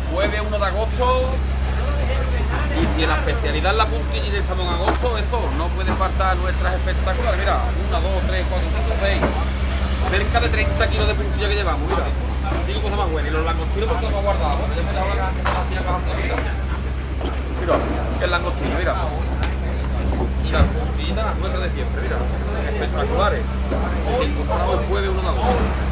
jueves 1 de agosto. Y si en la especialidad la puntilla estamos en agosto, eso, no puede faltar nuestras espectaculares. Mira, 1, 2, 3, 4, 5, 6. Cerca de 30 kilos de puntilla que llevamos, mira. Digo cosas más buenas. Y los langostinos porque los hemos guardado. Bueno, ya me la hora que se hacía bajando, mira. Mira, el langostino, mira. Y las puntillitas nuestras de siempre, mira. Espectaculares. Encontramos el jueves 1 de agosto.